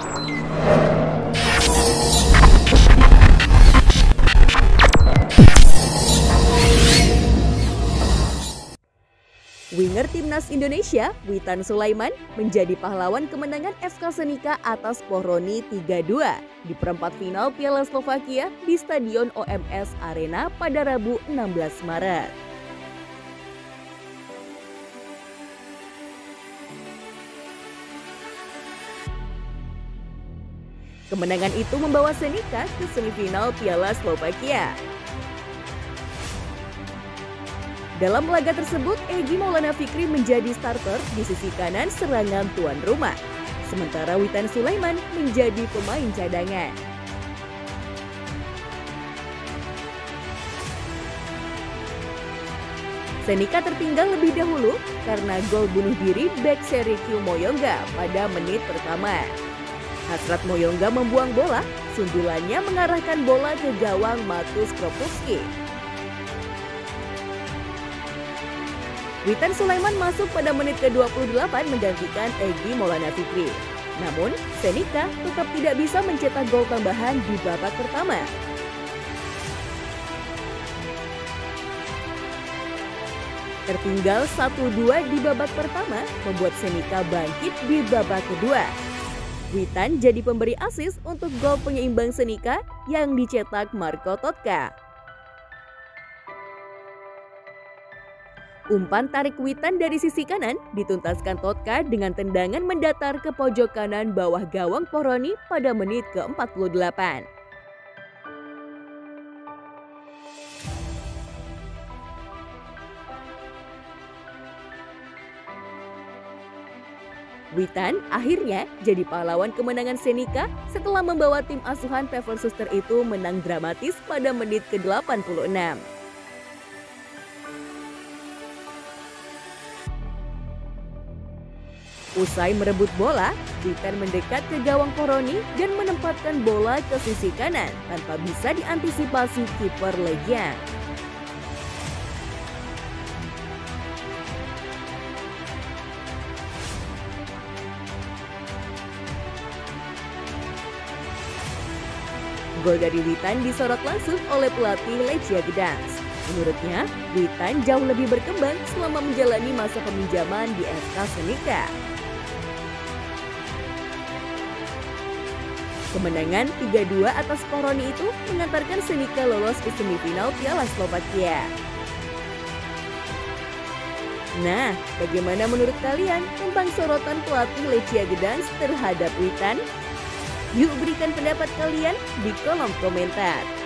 Winger Timnas Indonesia, Witan Sulaiman, menjadi pahlawan kemenangan FK Senika atas Pohroni 3-2 di perempat final Piala Slovakia di Stadion OMS Arena pada Rabu 16 Maret. Kemenangan itu membawa Senika ke semifinal Piala Slovakia. Dalam laga tersebut, Egy Maulana Fikri menjadi starter di sisi kanan serangan tuan rumah. Sementara Witan Sulaiman menjadi pemain cadangan. Senika tertinggal lebih dahulu karena gol bunuh diri bek Sergio Moyonga pada menit pertama. Hasrat Moyonga membuang bola, sundulannya mengarahkan bola ke gawang Matus Kropowski. Witan Sulaiman masuk pada menit ke-28 menggantikan Egy Maulana Fikri. Namun, Senika tetap tidak bisa mencetak gol tambahan di babak pertama. Tertinggal 1-2 di babak pertama membuat Senika bangkit di babak kedua. Witan jadi pemberi assist untuk gol penyeimbang Senika yang dicetak Marco Totka. Umpan tarik Witan dari sisi kanan dituntaskan Totka dengan tendangan mendatar ke pojok kanan bawah gawang Pohroni pada menit ke-48. Witan akhirnya jadi pahlawan kemenangan Senika setelah membawa tim asuhan Pevon Suster itu menang dramatis pada menit ke-86. Usai merebut bola, Witan mendekat ke gawang Pohroni dan menempatkan bola ke sisi kanan tanpa bisa diantisipasi kiper Legiang. Gol dari Witan disorot langsung oleh pelatih Lechia Gdansk. Menurutnya, Witan jauh lebih berkembang selama menjalani masa peminjaman di FK Senika. Kemenangan 3-2 atas Pohroni itu mengantarkan Senika lolos ke semifinal Piala Slovakia. Nah, bagaimana menurut kalian tentang sorotan pelatih Lechia Gdansk terhadap Witan? Yuk berikan pendapat kalian di kolom komentar.